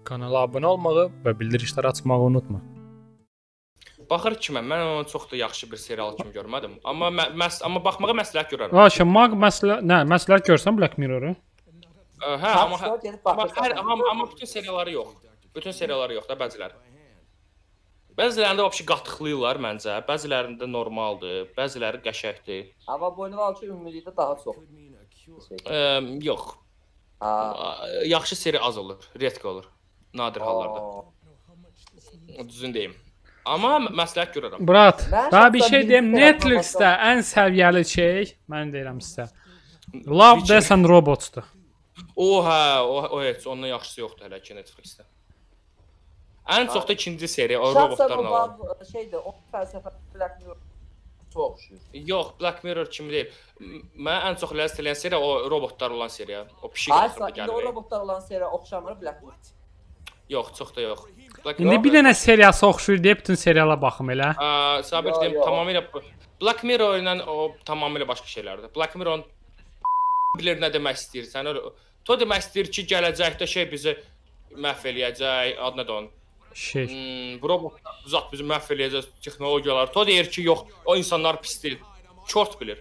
Kanala abunə olmağı və bildirişləri açmağı unutma. Baxır ki, mən onu çox da yaxşı bir serial kimi görmədim. Amma baxmağa məsləhət görərəm. Məsləhət görsən Black Mirror-u? Hə, amma bütün serialları yox. Bütün serialları yox da bəziləri. Bəzilərində vəbşi qatıqlayırlar məncə, bəzilərində normaldır, bəziləri qəşəngdir. Amma boynuvalçı ümumilikdə daha çox. Yox. Yaxşı seri az olur, redki olur. Nadir hallarda. Düzün deyim. Amma məsləhət görərəm. Brat, daha bir şey deyim, Netflix-də ən səviyyəli şey, mən deyirəm sizə. Love, Death and Robots-dur. O heç, ondan yaxşısı yoxdur hələ ki Netflix-də. Ən çox da ikinci seriya, o robotlarla olan. Şeydir, o fəlsəfə Black Mirror çox oxşuyur. Yox, Black Mirror kimi deyil. Mən ən çox ləzzət eləyən seriya o robotlar olan seriya. O pişik axırda gəlir. O robotlar olan seriya oxşamır Black Mirror. Yox, çox da yox. İndi bir dənə seriyası oxşuyur deyə bütün seriala baxım elə. Sabir deyim, tamamilə Black Mirror ilə o tamamilə başqa şeylərdir. Black Mirror bilir nə demək istəyir. Sən o demək istəyir ki, gələcəkdə şey bizi məhv eləyəcək, adı nədir onun? Bu robotlar zat bizi məhv eləyəcək texnologiyalar. O deyir ki, yox, o insanlar pis deyil. Kört bilir.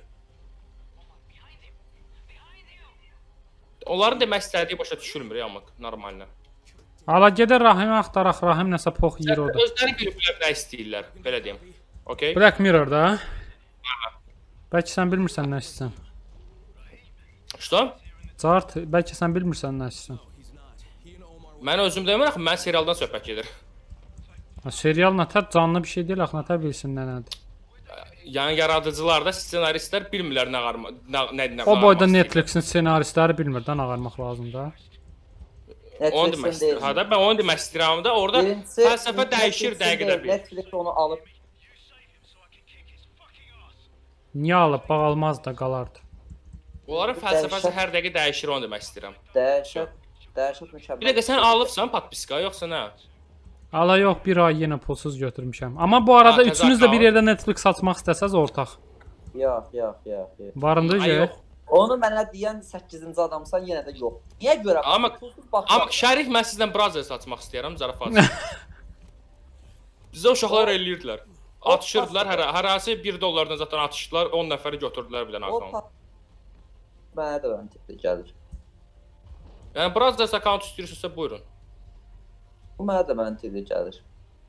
Onların demək istədiyi başa düşülmür ya, amma normallə. Ala gedə Rahimi axtaraq, Rahim nəsə pox yeyir orada. Özləri biliblər nə istəyirlər, belə deyim. Okay? Black Mirror-da? Bəlkə sən bilmirsən nə istəyirsən. Что? Cart, bəlkə sən bilmirsən nə istəyirsən. Mən özüm demirəm, mən serialdan söhbət gedir. Serial nətər canlı bir şey deyil, axı nətər bilsin nə nədir. Yəni yaradıcılar da, ssenaristlər bilmirlər nə o boyda Netflixin ssenaristləri bilmir də nə ağarmaq lazımdır. Onu demək istəyirəm. Hə də mən onu demək istəyirəm də orada fəlsəfə dəyişir dəqiqədə bir. Netflix onu alıb. Niyə alıb? Bax almaz da qalardı. Onların fəlsəfəsi hər dəqiqə dəyişir, onu demək istəyirəm. Dəhşət mükəmməl. Bir dəqiqə sən alıbsan podpiska yoxsa nə? Ala yox, bir ay yenə pulsuz götürmüşəm. Amma bu arada üçünüz də bir yerdə Netflix açmaq istəsəz ortaq. Yox. Varındır ki. Onu mənə deyən 8-ci adamsan yenə də yox. Niyə görə? Amma şərif mən sizdən Brazers açmaq istəyirəm, zarafat. Bizə uşaqlar eləyirdilər. Atışırdılar, hərəsi $1 zaten atışdılar, 10 nəfəri götürdülər bir dənə akaunt. Mənə də məntiqli gəlir. Yəni Brazers akaunt istəyirsənsə buyurun. Bu mənə də məntiqli gəlir.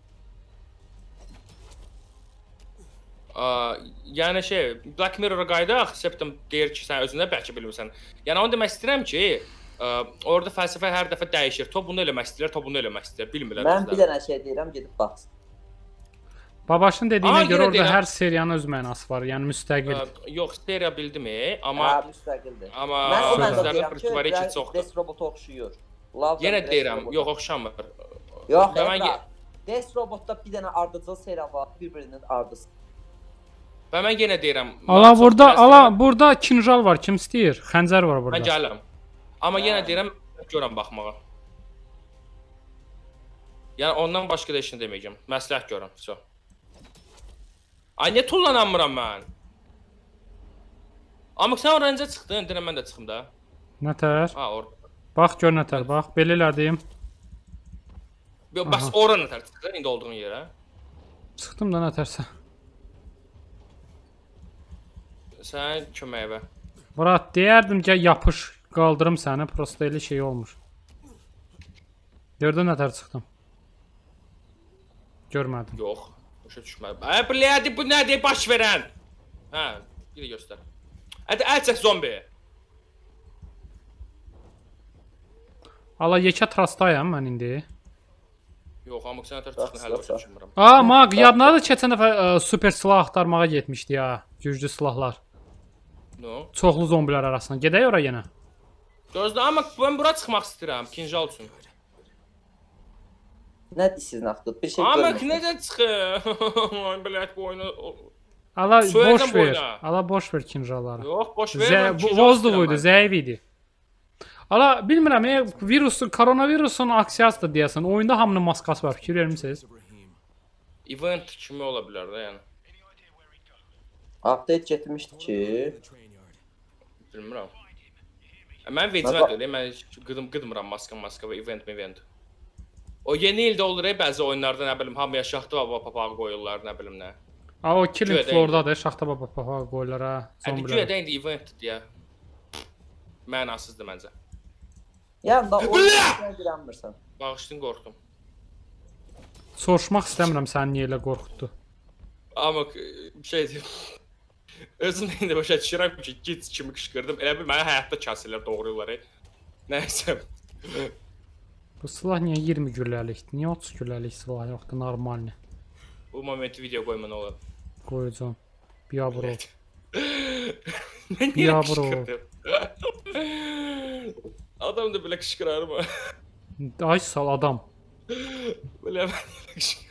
Yəni Black Mirror-a qaydaq, Septim deyir ki, sən özündə bəlkə bilmirsən. Yəni onu demək istəyirəm ki, orada fəlsəfə hər dəfə dəyişir. To bunu eləmək istəyir, to bunu eləmək istəyir. Bilmirlər. Mən bir dənə şey deyirəm, gedib baxsın. Babaşın dediyinə görə orada hər seriyanın öz mənası var, yəni müstəqil. Yox, seriya bildim, amma müstəqildir. Amma mən o məndə deyirəm ki, Death Robot oxşuyur. Yenə deyirəm, yox oxşamır. Yox, Death Robotda bir dənə ardıcıl seriya var, bir-birinin ardısı. Və mən yenə deyirəm. Burada kinjal var, kim istəyir? Xəncər var burada. Mən gəlirəm. Amma yenə deyirəm, görəm baxmağa. Yəni ondan başqa da heç nə deməyəcəm. Məsləhət görəm. Ay, niyə tullanamıram mən? Amma sən oranca çıxdın, deyirəm mən də çıxım da. Nətər? Orada. Bax, gör nətər, bax. Belə elədiyim. Bəs ora nətər çıxdın, indi olduğun yerə? Çıxdım da nətərsə. Sən köməyivə. Murat, deyərdim ki, yapış, qaldırım səni, prosto elə şey olmur. Gördün nətər çıxdım? Görmədim. Yox, başa düşmədim. Bilədi, bu nədir baş verən? Hə, bir də göstər. Hədə əl çək zombi. Ala, yekə trastayam mən indi. Yox, amma sən nətər çıxdın, hələ başa düşmürəm. Maq, yadındadır keçən dəfə super silah axtarmağa getmişdi ya, güclü silahlar. Çoxlu zombilər arasında. Gedək ora yenə. Gözlə, amma mən bura çıxmaq istəyirəm, kinjal üçün. Nə deyirsiz naxtı? Bir şey görmüşəm. Amma necə çıxır? Bilət bu oyunu... Ala, boş ver. Ala, boş ver kinjalları. Yox, boş ver. Vozluğuydu, zəif idi. Ala, bilmirəm, koronavirusun aksiyasıdır deyəsən. Oyunda hamının maskası var, fikir vermişsiniz? Event kimi ola bilər də, yəni. Update getmişdi ki... Bilmirəm. Mən vecimə deyil, mən qıdmıram maska və event. O yeni ildə olur bəzi oyunlarda nə bilim hamıya şaxta baba papağı qoyurlar nə bilim nə. Ha o Killing Güya Floor'dadır. Şaxta baba papağı qoyurlar ha. Hətta güya Zombilər. da indi event deyə. Mənasızdır məncə. Yəni da oyuna girənmirsən. Bağışlayın qorxdum. Soruşmaq istəmirəm səni niyə elə qorxutdu. Amma şey deyim. Özüm indi başa düşürəm ki, git kimi qışqırdım. Elə bil mənə həyatda kəsirlər doğrayırlar. Nəysə. Bu silah niyə 20 gülləlikdir? Niyə 30 gülləlik silah yoxdur normalni? Bu momenti video qoyma nə olar. Qoyacağam. Biabro. Mən niyə Ya bro. qışqırdım? Adam da belə qışqırar mı? Ay sal adam. Belə mən niyə qışqırdım?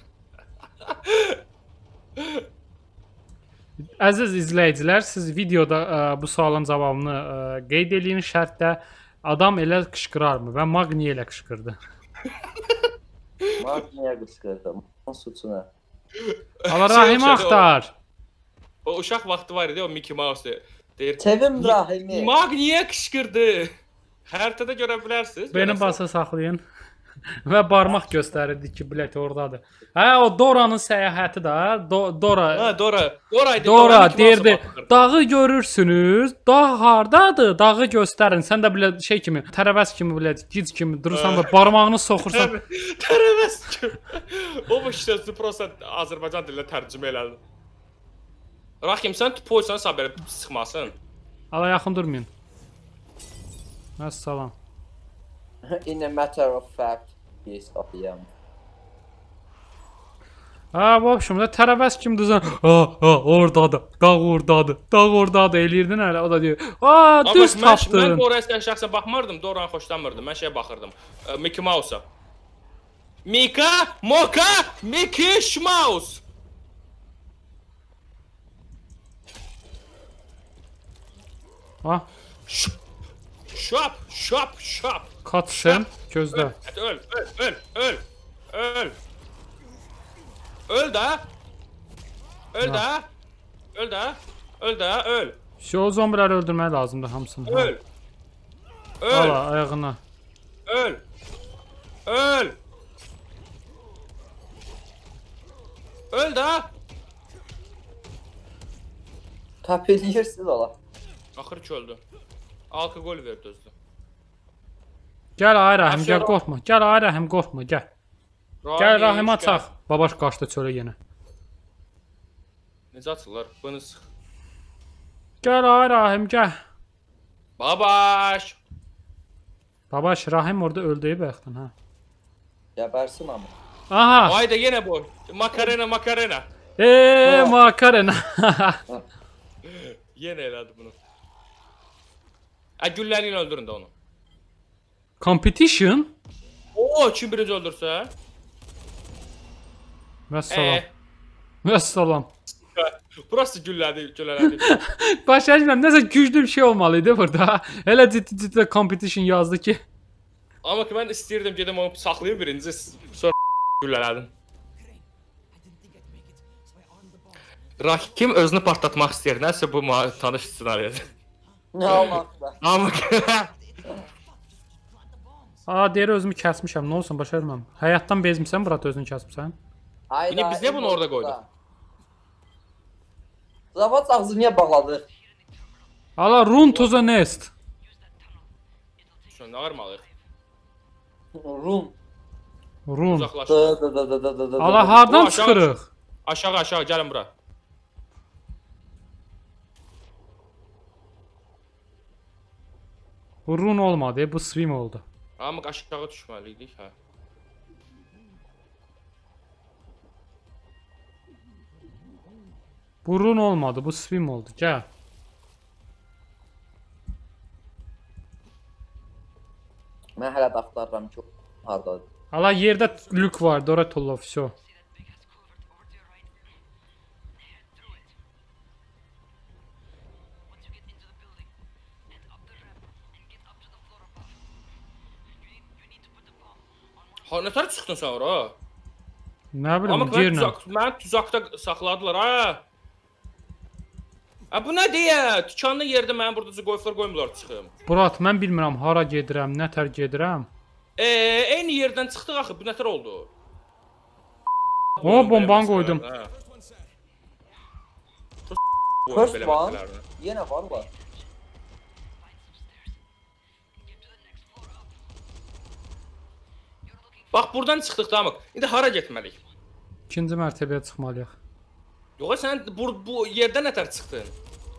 Əziz izləyicilər, siz videoda bu sualın cavabını qeyd eləyin şərtdə. Adam elə qışqırarmı və Magni elə qışqırdı. Magniyə qışqırdım. Onun suçuna. Allah Rahim axtar. O uşaq vaxtı var idi, o Mickey Mouse deyir. Sevim Rahimi. Magniyə qışqırdı. Xəritədə görə bilərsiniz. Beni basa saxlayın. Və barmaq göstərirdi ki, bilet oradadır. Hə, o Dora'nın səyahəti də. Dora. Ha, Dora. Doraydı. Dora deyirdi, dağı görürsünüz, dağ hardadır, dağı göstərin. Sən də belə şey kimi, tərəvəz kimi belə, gic kimi durursan və barmağını soxursan. Tərəvəz kimi. O bu sözü prosta Azərbaycan dilinə tərcümə elədi. Rahim, sən poysan sabir sıxmasın. Ala yaxın durmayın. Əssalam. In a matter of fact, yes, atıyam. Ha, bu общем-da tərəvəz kimi düzən. Ordadır, dağ ordadır, dağ ordadır eləyirdin hələ. O da deyir, düz tapdın. Mən Dora'ya şəxsən baxmırdım, Dora'nı xoşlamırdım. Mən şeyə baxırdım. Mickey Mouse-a. Mika, Moka, Mickey Mouse. Ha, Şap. kat sen, gözlə. Öl. Öl da. Öl. Şu o zombiləri öldürmək lazımdır hamısını. Öl. Ala, ayağına. Öl da. Tap edirsiniz ola. Axır ki öldü. Alkoqol verdi özü. Gəl ay Rahim, gəl qorxma. Gəl ay Rahim, qorxma, gəl. Gəl Rahim açaq. Babaş qaçdı çölə yenə. Necə açırlar? Bunu sıx. Gəl ay Rahim, gəl. Babaş. Babaş Rahim orada öldü bəxtən, ha. Gəbərsin amma. Aha. Hayda yenə bu. Makarena. Makarena. Yenə elədi bunu. Gülləri ilə öldürün də onu. Competition? Oo, kim birinci öldürsə? Vəssalam. Vəssalam. Burası güllədi. Başa düşmürəm, nəsə güclü bir şey olmalıydı burada. Elə ciddi competition yazdı ki. Amma ki mən istəyirdim gedim onu saxlayım birinci, sonra güllələdim. Rahim özünü partlatmaq istəyir. Nəsə bu tanış ssenariyadır. Nə olmaqda? Amma Deyir özümü kəsmişəm. Nə olsun başa düşmürəm. Həyatdan bezmisən, Murat özünü kəsmisən. Yine biz niyə bunu orada qoyduq? Zavat ağzını niyə bağladıq? Ala run to the nest. Şuna nə armalıyıq? Rum. Run. Uzaqlaş. Ala hardan çıxırıq? Aşağı gəlin bura. Bu run olmadı, bu swim oldu. Amma aşağı düşməliydik, hə. Bu run olmadı, bu swim oldu. Gəl. Mən hələ də axtarıram ki, hardadır. Ala yerdə lük var, ora tulla, всё. Ha, nətər çıxdın sən ora? Nə bilim, Amma yerlə. mən tuzaqda saxladılar, ha? Bu nə deyə? Dükanlı yerdə mənim burada qoyuflar qoymurlar çıxım. Murat, mən bilmirəm hara gedirəm, nətər gedirəm. Eyni yerdən çıxdıq axı, bu nətər oldu? O bombanı qoydum. First one. Yenə var. Bax, buradan çıxdıq da, indi hara getməliyik? İkinci mərtəbəyə çıxmalıyıq. Yox, sən bu yerdən nətər çıxdın?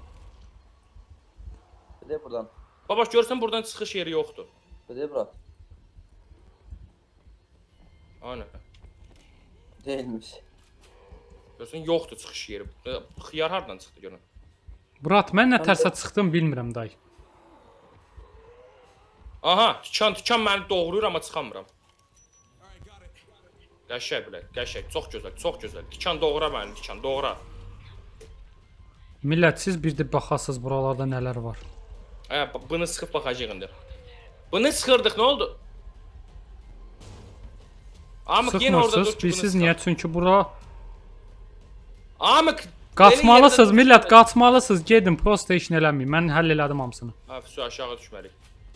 Gedək buradan. Babaş, görsən buradan çıxış yeri yoxdur. Gedək bura. Ana. Değilmiş. Görsən, yoxdur çıxış yeri. Xiyar hardan çıxdı görün? Murat, mən nə tərsə çıxdım bilmirəm dayı. Aha, tükan məni doğruyur, amma çıxamıram. Qəşəng bilək, qəşəng, çox gözəl. Tükan doğra məni, tükan doğra. Millət, siz bir də baxasınız buralarda nələr var. Bunu sıxıb baxacaq indi. Bunu sıxırdıq, nə oldu? Sıxmırsınız, bilsiz niyə? Çünki bura... Amıq! Qaçmalısınız, millət, qaçmalısınız. Gedin, PlayStation eləməyin. Mən həll elədim hamısını. Su aşağı düşməliyik.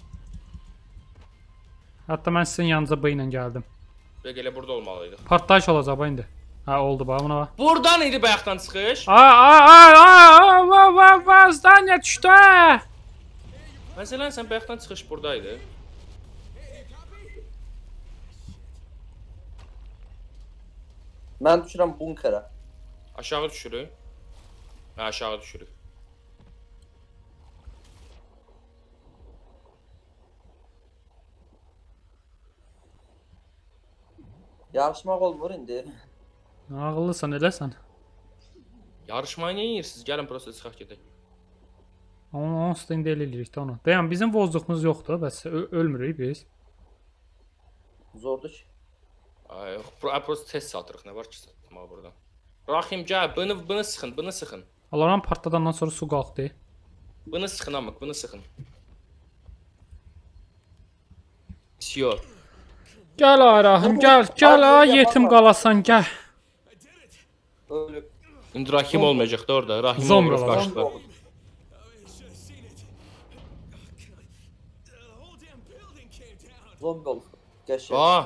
Hətta mən sizin yanınıza bu ilə gəldim. Bəq elə burada olmalıydı. Partlayış olacaq bu indi. Hə, oldu bax, buna bax. Buradan idi bayaqdan çıxış. Zdaniya düşdü. Məsələn, sən bayaqdan çıxış buradaydı. Mən düşürəm bunkera. Aşağı düşürük. Hə, aşağı düşürük. Yarışmaq olmur indi. Ağıllısan, eləsən. Yarışmayı niyə yeyirsiniz? Gəlin prosta çıxaq gedək. Amma onsuz da indi elə eləyirik də onu. Dayan, bizim vozluğumuz yoxdur, bəs ölmürük biz. Zordur ki. Ay, prosta test satırıq, nə var ki satmaq buradan. Rahim, gəl, bunu sıxın. Alaram partladandan sonra su qalxdı. Bunu sıxın amıq, bunu sıxın. Siyo. Gəl ay Rahim, gəl ay yetim qalasan, gəl. Ölüb. İndi Rahim olmayacaq da orada, Rahim Zombi oluruz olacaq. qarşıda. Zombi olur. Qəşəng.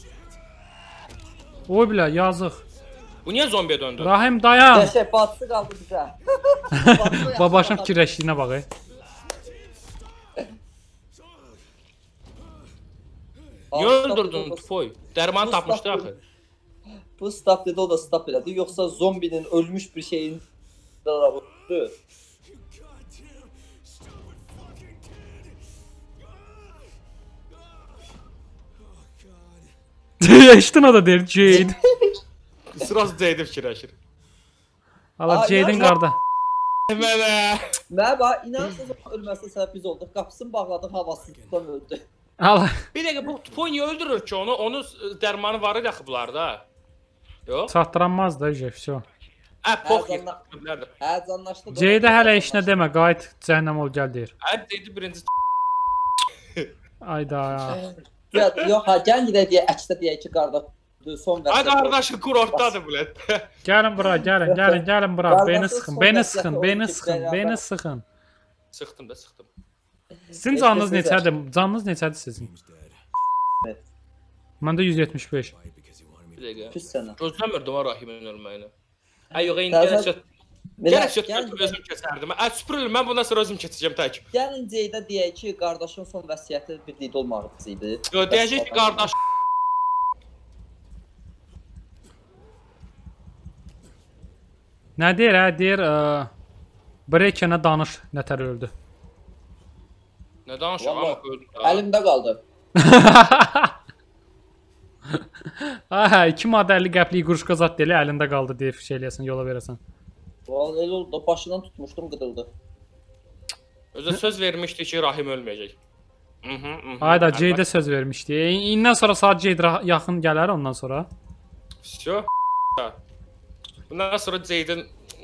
Oy bilə, yazıq. Bu niyə zombiyə döndü? Rahim dayan. Qəşəng batsı qaldı bizə. Babaşım fikirləşdiyinə bax. Niyə öldürdün Tufoy? Dərmanı tapmışdı axı. Bu stop dedi, o da stop elədi. Yoxsa zombinin ölmüş bir şeyin öldü. Eşitdin o da deyir, Jade. Sırası Jade'e fikirləşir. Allah Jade'in qarda. Mənə. Mənə bax, inanırsınız ölməsinə səbəb biz olduq. Qapısını bağladıq, havasızlıqdan öldü. Allah. Bir dəqiqə, bu Tufoy niyə öldürür ki onu? Onun dərmanı var idi axı bunlarda. Yox? Çatdıranmaz da vəsə. Pox yetişdiriblərdi. Həyəcanlaşdı. Jade hələ işinə demə, qayıt cəhənnəm ol gəl deyir. Dedi birinci. Ayda. Yox, ha, gəlin gedək deyə, əkdə deyək ki, qardaş, son vəsiyyət. Ay qardaşı kurortdadır bilət. Gəlin bura, gəlin bura. Beni sıxın. Sıxdım da, sıxdım. Sizin canınız neçədir? Canınız neçədir sizin? Məndə 175. Bir dəqiqə. Pis sənə. Gözləmirdim o Rahimin ölməyini. Ay yox, indi gələcək özüm keçərdim. Süpürülür, mən bundan sonra özüm keçəcəm tək. Gəlin Jade deyək ki, qardaşın son vəsiyyəti birlikdə olmağımız idi. Yox, deyəcək ki, qardaş. Nə deyir, deyir, Brekenə danış, nətər öldü. Nə danışaq, amma öldü. Əlimdə qaldı. Aha, 2 maddə 50 qəplik quruşqa zat deyil, əlində qaldı deyib şey eləyəsən, yola verəsən. Vallahi elə oldu, başından tutmuşdum, qıdıldı. Özə söz vermişdi ki, Rahim ölməyəcək. Ayda, Jade söz vermişdi. İndən sonra saat Jade yaxın gələr ondan sonra. Всё. Bundan sonra Jade'in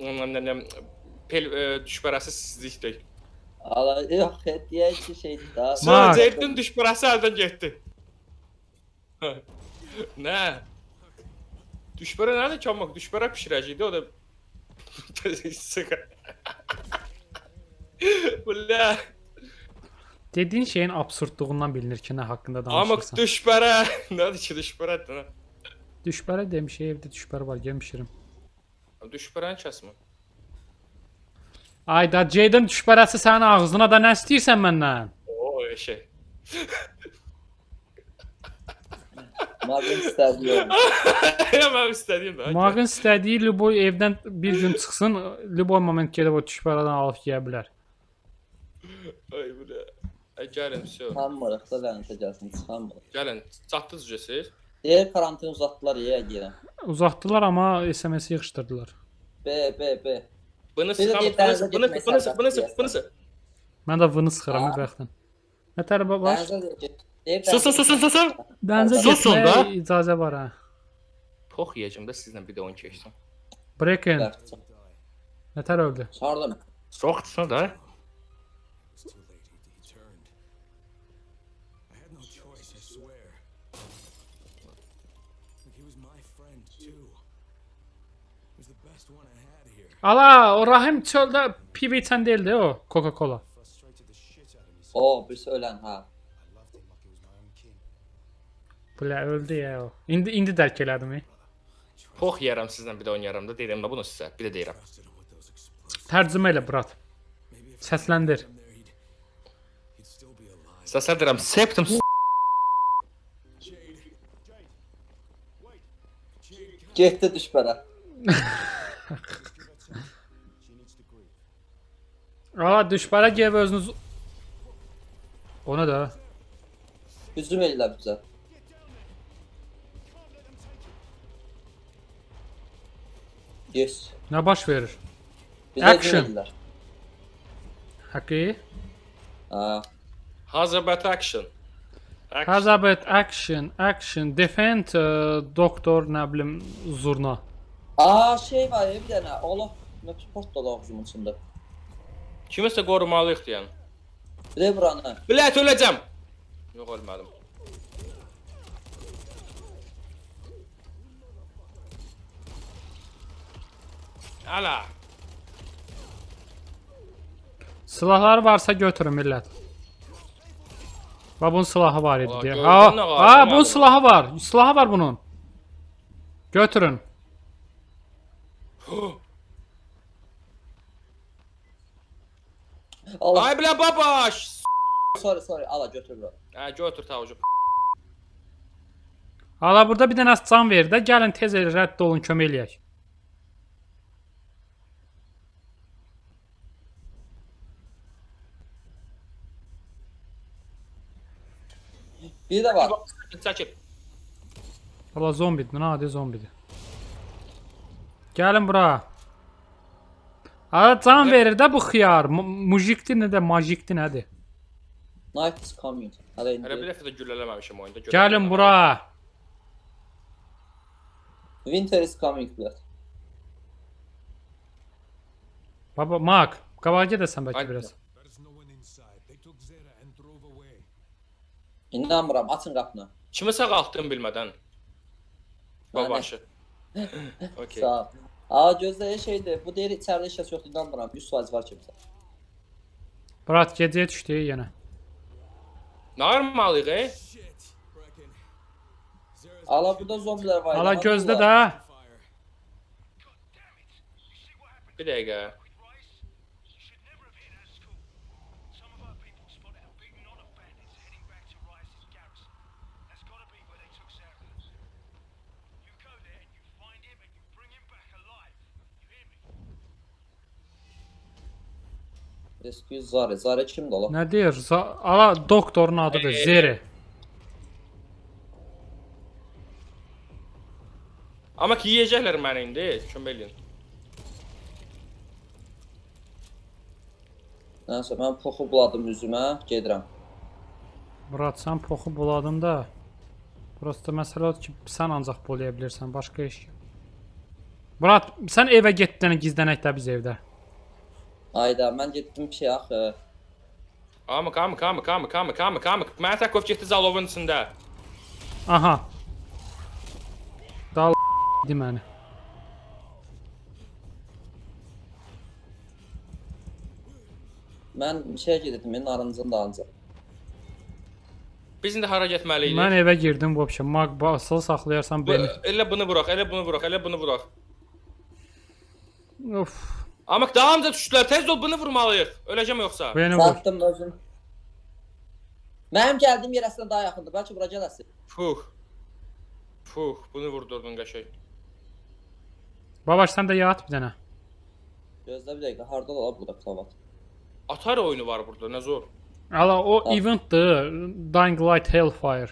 düşbərəsi sizlikdir. Allah, yox, deyək ki, şeydir da. Sonra Jade'in düşbərəsi əldən getdi. Nə? Düşbərə nədir ki, amma düşbərə pişirəcəkdi, o da sıxı. Bu nə? Dediyin şeyin absurdluğundan bilinir ki nə haqqında Amıq danışırsan. düşbərə. Nədir ki düşbərədir? Düşbərə demişik, evdə düşbər var, gəlmişirim. Düşbərəni kəsmə. Ayda Jaden düşbərəsi sənin ağzına da nə istəyirsən məndən? O şey. Mağın istədiyi olmuş. Mən istədiyim də. Mağın istədiyi Luboy evdən bir gün çıxsın, Luboy moment gedib o düşbərədən alıb yeyə bilər. Ay bu da. Gəlin, все. Çıxanmırıq da lənətə gəlsin, çıxanmırıq. Gəlin, çatdınız siz. Deyir karantin uzatdılar, deyirəm. Uzatdılar amma SMS-i yığışdırdılar. B. Bunu Bir də sıxam, dənizə getmək sərbəst bunu sıx. Mən də vını sıxıram bir bəxtdən. Nə tərəfə var? Susun. Dənizə Susun getməyə da. icazə var ha. Pox yeyəcəm də sizlə bir də oyun keçdim. Breaking. Nə tər öldü? Çağırdım. Soxdursun da. It's too late. He turned. I had no choice, I swear. Look, he was my friend too. He was the best one I had here. Ala, o Rahim çöldə piv içən deyildi o, Coca-Cola. Frustrated the shit out of me. O, birisi ölən, ha. I loved him like he was my own king. Bля, öldü ya o. İndi dərk elədim. Pox yeyərəm sizlə bir də oynayaram da. Deyirəm də bunu sizə. Bir də deyirəm. Trusted him with those explosives. Tərcümə elə, brat. Maybe if I Səsləndir. him there, he'd still be alive. Səsləndirəm. Septum. Getdi düşbərə. Ala, düşbərə gəlib özünüz... O nə də? Hücum edirlər bizə. Yes. Nə baş verir? Bizə hücum Action. edirlər. Haqqı? Ha. Hazırbat action. Hazabet, action, defend, doktor, nə bilim, zurna. Aa, şey var ya bir dənə. Allah, nə port da ağzımın içində. Kimisə qorumalıyıq deyən. Bir də buranı. Bilət öləcəm. Yox ölmədim. Ala. Silahları varsa götürün millət. Bunun silahı var idi Aa, deyə. gördün nə var, Aa, bunun demədim. silahı var. Silahı var bunun. Götürün. Allah, Ay bilə babaş. sorry, ala götür bura. Hə, götür tavucu. Hala burada bir dənə can ver də, gəlin tez rədd olun, kömək eləyək. Bir də var. Çəkil. Hala zombidir, nə adi zombidir. Gəlin bura. Hala can verir də bu xiyar. Mujikdir nə də, majikdir nədir? Night is coming. Hələ Hələ bir indi. dəfə də güllələməmişəm oyunda. Gəlin bura. Winter is coming, blət. Baba, Mak, qabağa gedəsən bəlkə Ay- biraz. There's no one inside. They took Zera and drove away. İnanmıram, açın qapını. Kimi sağaltdım bilmədən. Babaşı. Okay. Sağ ol. Aa, gözləyə şeydir. Bu deyir içəridə heç kəs yoxdur, inanmıram. 100% var kimsə. Brat, gecəyə düşdü yenə. Normalıyıq, Shit, Brecken. Zera's Ala, burada zombilər var. Hala inanırlar. gözdə də. fire. Bir dəqiqə. She should never have hit her school. Some of her people spotted a big knot of bandits heading back to Rice's garrison. That's gotta be where they took Sarah. You go there and you find him and you bring him back alive. You hear me? Excuse Zare. Zare kimdir ola? Nə deyir? Ala doktorun adıdır, Zeri. Amma ki yeyəcəklər məni indi. Kömək eləyin. Nəysə, mən poxu buladım üzümə, gedirəm. Murat, sən poxu buladın da. Prosta məsələ odur ki, sən ancaq bulaya bilirsən, başqa iş yox. Murat, sən evə getdin, gizlənək də biz evdə. Ayda, mən getdim şey axı. Amıq. Mənə Takov getdi Zalovun içində. Aha. Dal məni. Mən şey gedirdim, narıncın dalınca. Biz indi hara getməliydik? Mən evə girdim bu opsiya. Mag basılı saxlayarsan beni. Elə bunu vuraq, elə bunu vuraq, elə bunu vuraq. Of. Amma davamca düşdülər. Tez ol bunu vurmalıyıq. Öləcəm yoxsa? Beni vur. Satdım özüm. Mənim gəldiyim yer əslində daha yaxındır. Bəlkə bura gələsin. Fuh. Fuh, bunu vurdurdun qəşəng. Babaş sən də yat bir dənə. Gözlə bir dəqiqə. Harda ola burada klavat? Atari oyunu var burada, nə zor. Ala o eventdir. Dying Light Hellfire.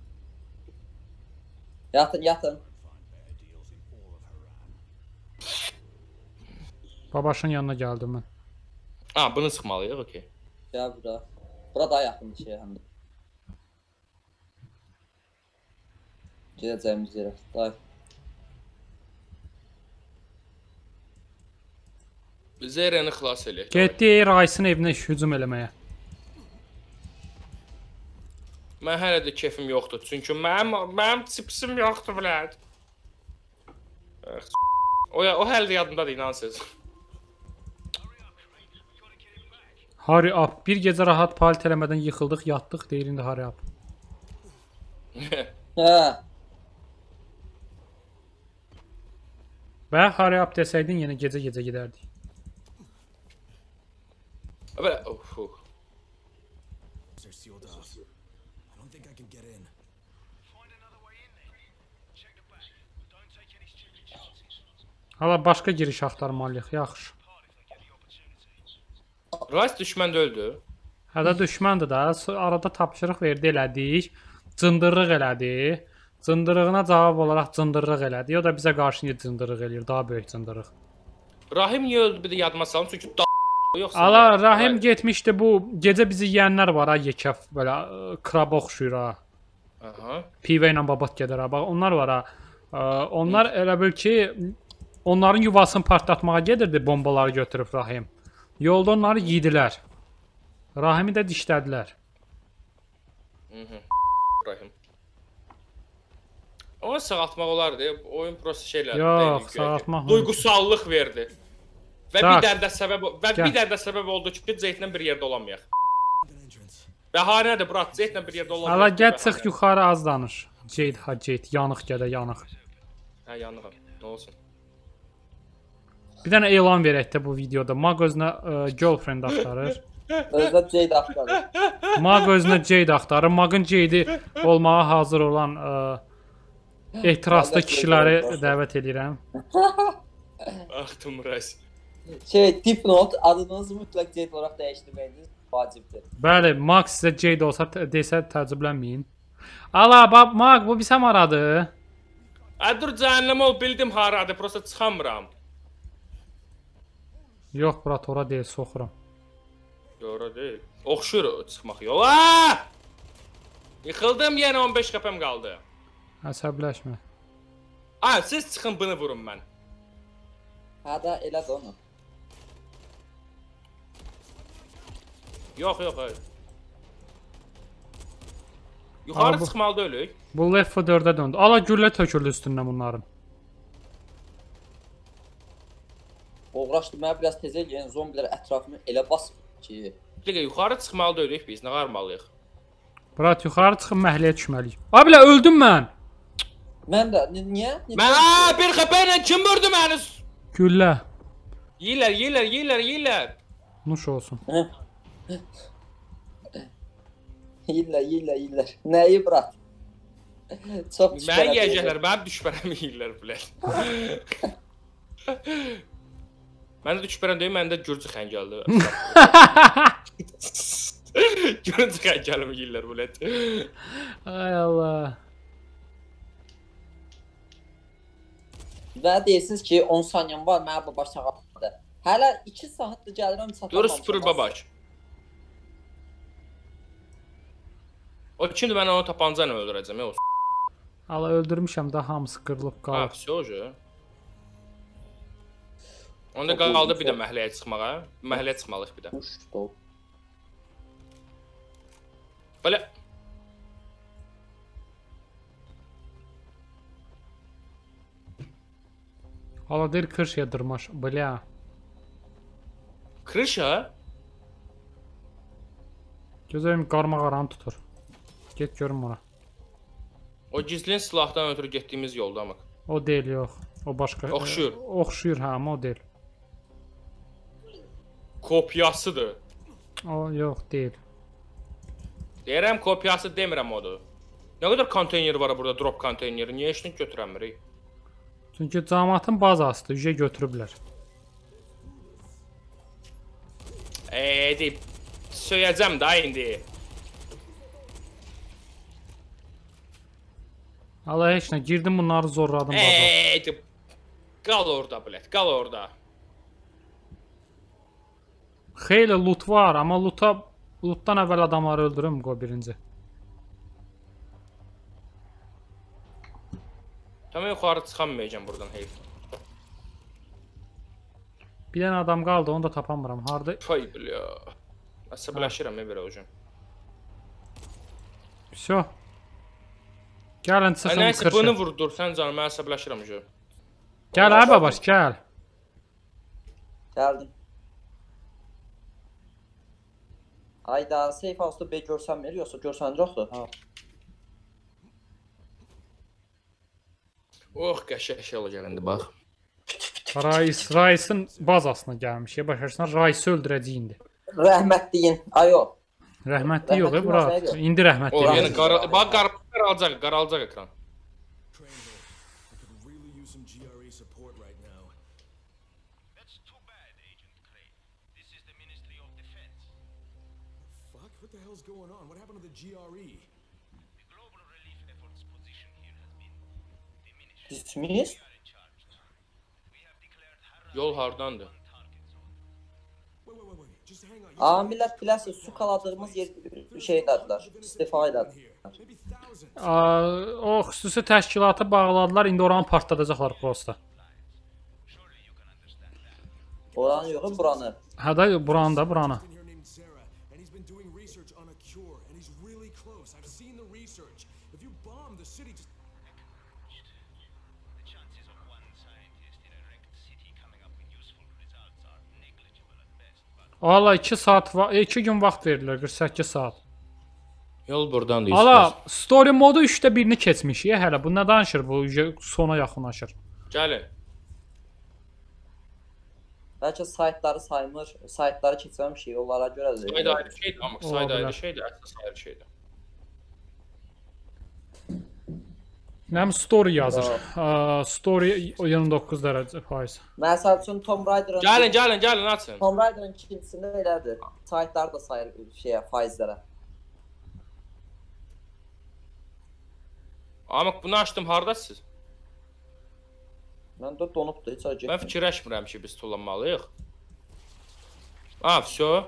Yatın, yatın. Babaşın yanına gəldim mən. Ha, bunu sıxmalıyıq, okey. Gəl bura. Bura daha yaxındır şey həm də. Gedəcəyimiz yerə. Day. Zerəni xilas eləyək. Getdi Rice'ın evinə hücum eləməyə. Mən hələ də keyfim yoxdur. Çünki mənim chipsim yoxdur bilət. O hələ də yadımdadır, inansız. Hurry up. Bir gecə rahat palit eləmədən yıxıldıq, yatdıq, deyir indi hurry up. Hə. Və hurry up desəydin yenə gecə-gecə gedərdik. Belə, They're sealed off. I don't think I can get in. Find another way in there. Check the back. Don't take any stupid chances. Hala başqa giriş axtarmalıyıq, yaxşı. Hard if they get the opportunity. Rice düşmən də öldü. Hədə düşməndir də, arada tapşırıq verdi, elədik. Cındırlıq elədi. Cındırlığına cavab olaraq cındırlıq elədi. O da bizə qarşı niyə cındırlıq eləyir, daha böyük cındırlıq. Rahim niyə öldü bir də yadıma salım çünki yoxsa. Ala Rahim getmişdi bu gecə bizi yeyənlər var ha, yekəf belə kraba oxşuyur ha. Aha. Pivə ilə babat gedər ha. Bax onlar var ha. Onlar elə bil ki onların yuvasını partlatmağa gedirdi bombaları götürüb Rahim. Yolda onları yedilər. Rahimi də dişlədilər. Rahim. Onu sağaltmaq olardı. Oyun prosta şeylər. Yox, sağaltmaq. Duygusallıq verdi. Və Sağ. bir dənə də səbəb oldu ki, Zeytlə bir yerdə olamayaq. An entrance. Və Harinə də Burat Zeytlə bir yerdə olamayaq. Ala gəl çıx yuxarı az danış. Ceyd ha Ceyd, yanıq gədə yanıq. Hə, yanığam. Nə olsun? Bir dənə elan verək də bu videoda. Mag özünə girlfriend axtarır. Özdə Ceyd axtarır. Mag özünə Ceyd axtarır. Magın Ceydi olmağa hazır olan ehtiraslı kişiləri dəvət edirəm. Ah, Tumraz. Şey, dipnot, adınızı mütləq Ceyd olaraq dəyişdirməyiniz vacibdir. Bəli, Mag sizə Ceyd olsa desə təəccüblənməyin. Ala, Mag bu bizə maradı. Ə, dur cəhənnəm ol, bildim haradır, prosta çıxamıram. Yox, Burat, ora deyil, soxuram. Yox, deyil. Oxşur çıxmaq yol. Aa! Yıxıldım, yenə 15 qəpəm qaldı. Əsəbləşmə. Ay, siz çıxın, bunu vurun mən. Hə də elə də onu. Yox, hayır. Yuxarı Abi bu- çıxmalıda ölük. Bu Left 4-ə döndü. Ala güllə töküldü üstündən bunların. Uğraşdı, mənə biraz tez eləyən zombilər ətrafımı elə basıb ki. Bir dəqiqə, yuxarı çıxmalıda ölük biz, nə qarmalıyıq? Burat, yuxarı çıxıb məhliyə düşməliyik. Abilə, öldüm mən. Mən də, niyə? Mən, bir qəpə ilə kim vurdu məni? Güllə. Yeyirlər. Nuş olsun. Yiyirlər. Nəyi bırak? Çox Mən düşbərə yiyəcəklər, mənim düşbərəm yeyirlər bilər. Məndə düşbərəm deyil, məndə gürcü xəngəldir. Gürcü xəngəlimi yeyirlər bilər. Ay Allah. Və deyirsiniz ki 10 saniyəm var, mənə babaş sağaldı. Hələ 2 saatdır gəlirəm çatamamışam. Dur, süpürür babaş. O kimdir, mən onu tapanca ilə öldürəcəm, o Ala öldürmüşəm də hamısı qırılıb Ha, qalıb. psixoloji. Onda qaldı bir də məhəlləyə çıxmağa. Məhəlləyə çıxmalıyıq bir də. Uçdu. Belə. Ala deyir krışya dırmaş. Bля. Krışa? Gözlərim qarmaq aranı tutur. Get görüm ora. O gizlin silahdan ötürü getdiyimiz yolda amıq. O deyil, yox. O başqa. Oxşuyur. Oxşuyur, hə, amma o deyil. Kopyasıdır. O yox, deyil. Deyirəm kopyası demirəm odur. Nə qədər konteyner var burada, drop konteyneri. Niyə işini götürəmirik? Çünki cəmaatın bazasıdır, ücə götürüblər. Deyib, söyəcəm da indi. Allah heç nə, girdim bunları zorladım baza. Deyib, qal orada bilət, qal orada. Xeyli loot var, amma lootdan əvvəl adamları öldürüm, qoy birinci. Tamam, yuxarı çıxamayacam buradan, heyf. Bir dənə adam qaldı, onu da tapamıram. Harda? Fay bilə. Əsəbləşirəm belə hocam. Всё. Gəlin çıxın Nəysə, bunu kırşın. vurdur, sən canım, mən əsəbləşirəm hocam. Gəl ay babaş, gəl. Gəldim. Hayda, safe house'da B görsənmir, yoxsa görsəncəkdir? Ha. Oh, qəşəng şey olacaq indi, bax. Rais'in bazasına gəlmiş. Başarsan Rais'i öldürəcək indi. Rəhmətliyin. Ayo. Rəhmətli yox, Rəhmətli bura. olsaydı. İndi rəhmətli. O, yox. yəni bax qaralacaq ekran. Crane here. I could really use some GRE support right now. That's too bad, Agent Crane. This is the Ministry of Defense. Fuck? What the hell's going on? What happened to the GRE? The global relief efforts position here has been diminished. Dismiss. We are in charge. We have declared Harran Yol hardandır? target zone. Wait. Just hang on. You Aa, millət biləsiz, su qaladığımız yer şeydədirlər, istifa edədir. maybe thousands. O xüsusi təşkilatı bağladılar, indi oranı partladacaqlar prosta. Surely you can understand that. Oranı yox, buranı. Hə də buranı da, buranı. In here named Sarah, and he's been doing research on a cure, and he's really close. I've seen the research. If you bomb the city, just The chances of one scientist in a wrecked city coming up with useful results are negligible at best, but Ala 2 saat 2 gün vaxt verdilər, 48 saat. Yol buradan deyirsən. Ala story modu 3də 1-ni keçmişik hələ. Bu nə danışır? Bu sona yaxınlaşır. Gəlin. Bəlkə saytları saymır, saytları keçməmişik, onlara görədir. Sayda ayrı şeydir, amma sayda Ola bilər. ayrı şeydir, əsas ayrı şeydir. Mənim story yazır. Story 29 dərəcə faiz. Məsəl üçün Tomb Raider'ın Gəlin, açın. Tomb Raider'ın ikincisində elədir. Saytlar da sayır faizlərə. Amma bunu açdım, hardasınız? Mən də donubdur, heç acı. Mən fikirləşmirəm ki, biz tullanmalıyıq. Всё.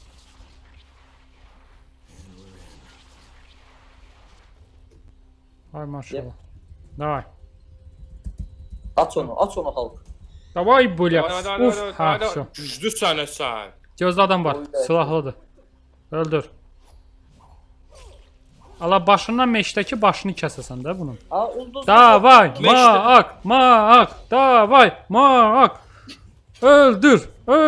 Ay maşallah. Davay. Aç onu halk. Davay belə. Uf, ha, всё. Güclü sənə sən. Gözdə adam var. Oy, Silahlıdır. Öldür. Ala başından meşdəki başını kəsəsən də bunun. Aa, ulduz. Davay, Meşdə- maak, davay, maak. Öldür.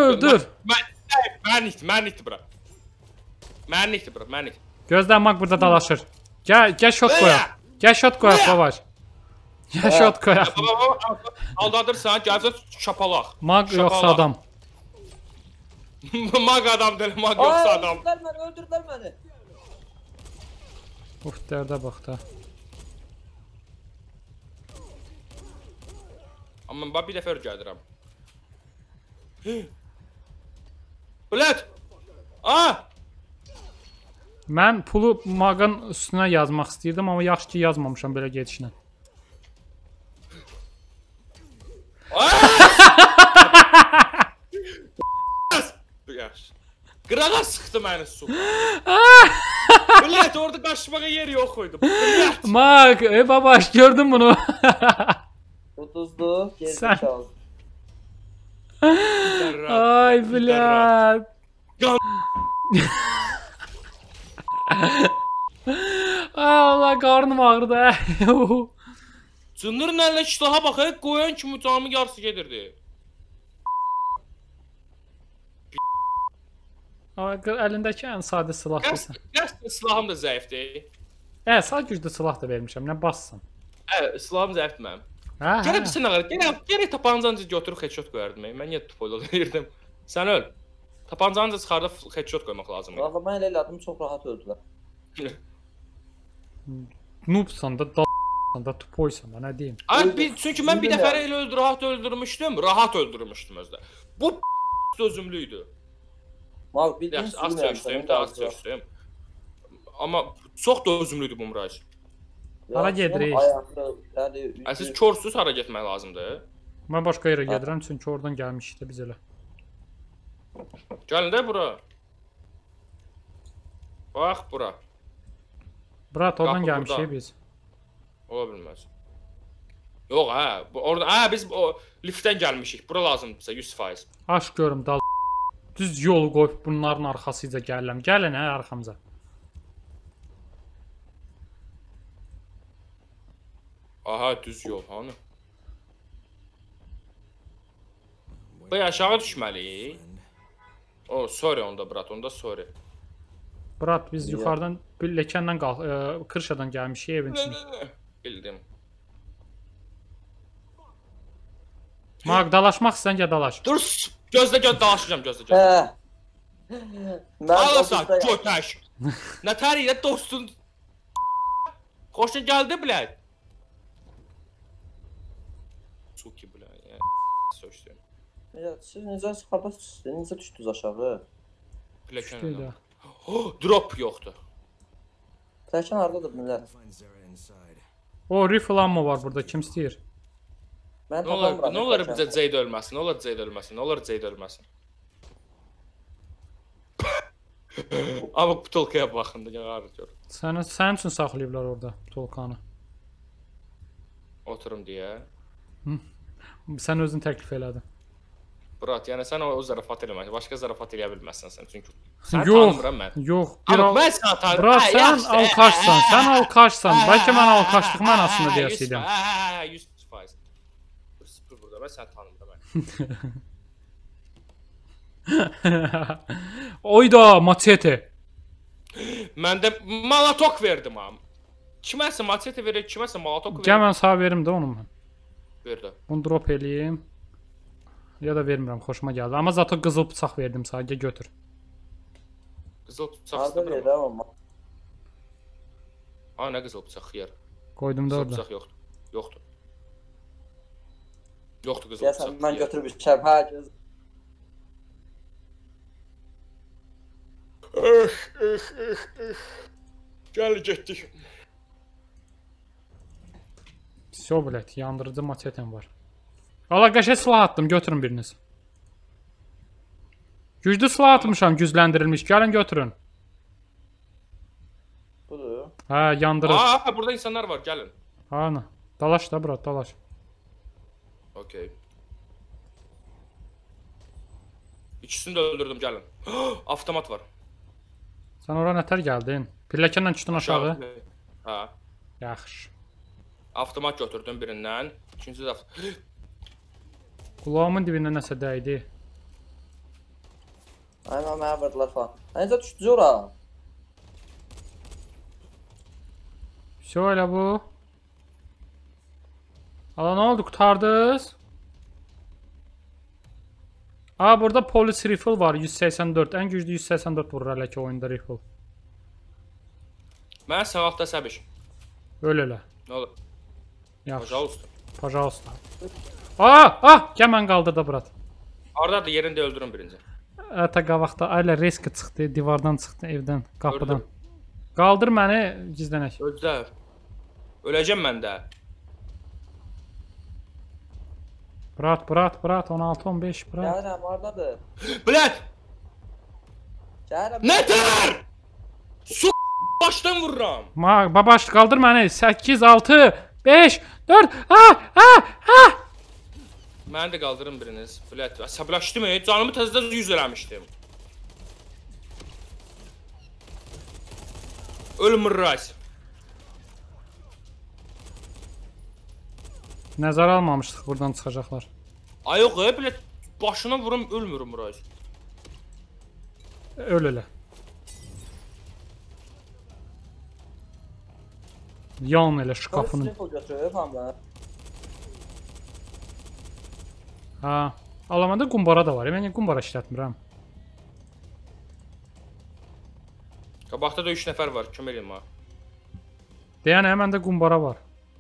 Mən itdi bura. Mən itdi. Gözlə mak burada dalaşır. Gəl shot qoyaq. Gəl shot qoyaq babaş. Gəl shot qoyaq. Aldadırsan, gəlsən şapalaq. Mak yoxsa adam. Mag adam deyil, mag yoxsa adam. Öldürdülər məni. Uf, dərdə bax da. Amma mən bir dəfə gəldirəm. Bülət! Mən pulu mağın üstünə yazmaq istəyirdim, amma yaxşı ki yazmamışam belə gedişlə. Qırağa sıxdı məni su. Bülət, orada qaçmağa yer yox idi. Bülət! Mak, babaş gördün bunu. Ulduzdu, Sən- gerizekalı. Ay bülət. Allah qarnım ağrıdı. Cındır nələ iştaha baxaq, qoyan kimi canımın yarısı gedirdi. Amma əlindəki ən sadə silahlısan. Qəsdən silahım da zəifdir. Sağ güclü silah da vermişəm. Nə bassın? silahım zəifdir mənim. Hə, Gərək hə. bir sınaq. Gərək tapancanızı götürüb headshot qoyardım. Mən niyə tupoyla verirdim? Sən öl. Tapancanızı çıxardıb headshot qoymaq lazımdır. Valla mən elə elədim, çox rahat öldülər. Noobsan da da da tupoysan da nə deyim? Çünki mən bir dəfə elə rahat öldürmüşdüm. Rahat öldürmüşdüm özdə. Bu dözümlüydü. Mal bildiyin Yaxşı, az sözdüm, daha az sözdüm. Amma çox dözümlüydü bu Muraç. Hara gedirik? Siz körsüz hara getmək lazımdır? Mən başqa yerə gedirəm çünki oradan gəlmişik də biz elə. Gəlin də bura. Bax bura. Brat oradan Qapı gəlmişik burada. biz. Ola bilməz. Yox, orada biz o liftdən gəlmişik. Bura lazımdırsa 100%. Aş görüm dal. Düz yolu qoyub bunların arxasıca gəlirəm. Gəlin hə arxamıza. Aha, düz yol hanı? Bu aşağı düşməliyik. O, sorry onda brat, onda sorry. Brat biz yuxarıdan pilləkəndən Kırşadan gəlmişik evin içinə. Bildim. Maq dalaşmaq istəyən gəl dalaş. Dur, gözlə dalaşacağım, gözlə. Hə. Alasa, götəş. Nətər ilə dostun. Xoşun gəldi bilək. Suki bilək. Sözdüm. Ya siz necə çıxardasınız? Necə düşdünüz aşağı? Pilləkən. Drop yoxdur. Pilləkən hardadır millət? Find Zara inside. O rifle ammo var burada. Kim istəyir? Mən Nə olar bizə Zeyd ölməsin? Nə olar Zeyd ölməsin? Nə olar Zeyd ölməsin? Amma butulkaya baxın da yağar gör. Sənin üçün saxlayıblar orada Tolkanı. Oturum deyə. Sən özün təklif elədin. Brat, yəni sən o zarafat eləməsən, başqa zarafat eləyə bilməzsən sən çünki. Yox, tanımıram mən. yox. Amma mən səni tanımıram. Brat, sən alkaşsan, sən alkaşsan. Bəlkə mən alkaşlıq mənasında deyəsiydim. 100%. Sıfır burada, mən səni tanımıram. Oyda, machete. Mən də malatok verdim am. Kiməsə machete verir, kiməsə malatok Gəl verir. mən sağ verim də onu mən. Verdi. Bunu drop eləyim. Ya da vermirəm, xoşuma gəldi. Amma zato qızıl bıçaq verdim sadəcə götür. Qızıl bıçaq Harda istəmirəm. verirəm amma. Nə qızıl bıçaq xiyar. Qoydum da Qızıl orada. bıçaq yoxdur. Yoxdur. Yoxdur qızıl Deyəsən bıçaq. mən götürüb içəm. Hə, göz. Gəl getdik. Всё, блядь, yandırıcı machetem var. Valla qəşəng silah attım, götürün biriniz. Güclü silah atmışam, gücləndirilmiş. Gəlin götürün. Budur. Hə, yandırır. Burada insanlar var, gəlin. Ana. Dalaş da bura, dalaş. Okey. İkisini də öldürdüm, gəlin. Avtomat var. Sən ora nətər gəldin? Pilləkənlə çıxdın aşağı. Hə. Yaxşı. Avtomat götürdüm birindən. İkinci də Qulağımın dibində nəsə dəydi. Aynen mənə vurdular falan. Necə düşdünüz ora? Всё elə bu. Ala nə oldu, qurtardınız? Burada polis rifle var 184. Ən güclü 184 vurur hələ ki oyunda rifle. Mən sağaltda səbiş. Öl elə. Nə olur? Yaxşı. Pajausta. Pajausta. Gəl mən qaldır da brat. Hardadır, yerində öldürün birinci. Ata qabaqda ailə risk çıxdı, divardan çıxdı evdən, qapıdan. Gördüm. Qaldır məni, gizlənək. Özdə. Öləcəm mən də. Brat, 16-15, brat. Gəlirəm, hardadır? Bilət! Gəlirəm. Nətər? Başdan vururam. Babaş, qaldır məni, 8, 6, 5, 4, Məni də qaldırın biriniz. Bilət, əsəbləşdim, canımı təzədən 100 eləmişdim. Ölmür raz. Nəzər almamışdıq, buradan çıxacaqlar. Ay yox, bilət, başına vurum, ölmürüm raz. Öl elə. Yan elə Polis şkafının. rifle götürüb hamla. Ha. Alamanda qumbara da var. Mən niyə qumbara işlətmirəm? Qabaqda da 3 nəfər var, kömək edin mənə. Deyən məndə qumbara var.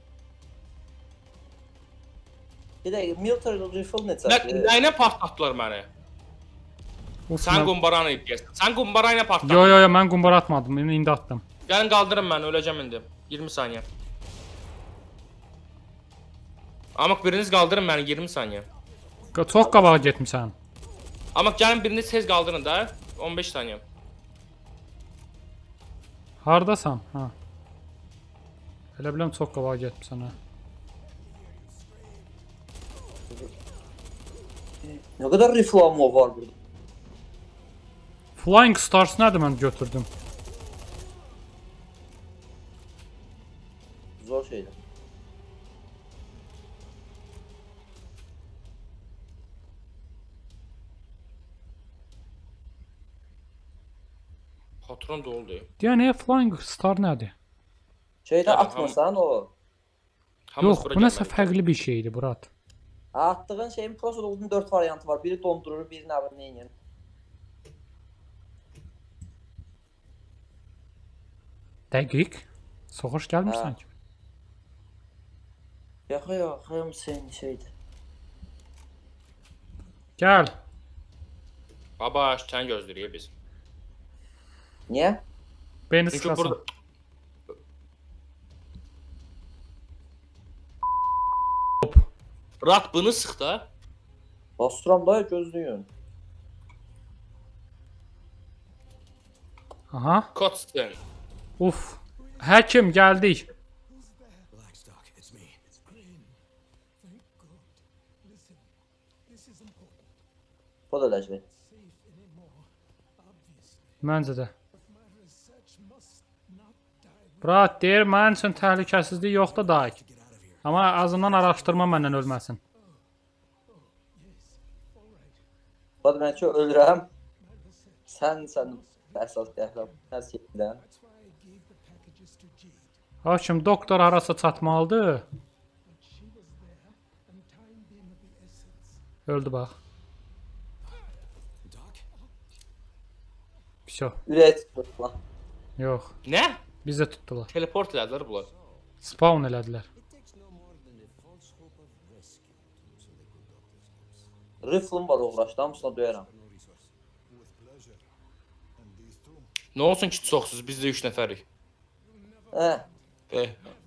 Bir də military rifle necədir? Nəyinə partlatdılar məni? Uf, Sən mən- qumbaranı idəyəsən. Sən qumbarayla partlatdın. Yo, mən qumbara atmadım. İndi atdım. Gəlin qaldırın məni, öləcəm indi. 20 saniyə. Amaq biriniz qaldırın məni 20 saniyə. Çox qabağa getmisən. Amaq gəlin biriniz tez qaldırın da. 15 saniyə. Hardasan? Ha. Elə biləm çox qabağa getmisən ha. Nə qədər rifle ammo var burada? Flying Stars nədir mən götürdüm? Zor şeydir. Patron doldu. Deyən Flying Star nədir? Şeydə Tamam, atmasan o. Hamınız Yox, bura bu nəsə gəlməlisiniz. fərqli bir şeydir, Burat. Attığın şeyin Prosol'un 4 variantı var. Biri dondurur, biri nə bilim neyin. Dəqiq. Soğuş gəlmirsən Ha. ki. Yox, həm senin şeydir. Gəl. Baba, sən gözləyirik biz. Niyə? Beni Çünki sıxasan. burada Rat bunu sıx da. Bastıram da gözlüyün. Aha. Kotston. Uf. Həkim gəldik. Blackstock, it's me. Crane, thank God. Listen, this is important. O da ləcvi. Safe anymore, obviously. Məncə də. But my research must not die. Burat deyir, mənim üçün təhlükəsizlik yoxdur dayı. Get out of here. Amma azından araşdırma məndən ölməsin. O da mən ki ölürəm. Sən əsas qəhrəm. Hər şeydən. That's why I gave the packages to Jade. Hakim, doktor harasa çatmalıdır. But she was there, and time being of the essence. Öldü bax. Doc? Vəsə. Ürək tutma. Yox. Nə? Bizə tutdular. Teleport elədilər bunlar. Spawn elədilər. Riflum var uğraşdı, hamısına döyərəm. Nə olsun ki çoxsuz, biz də 3 nəfərik. Hə,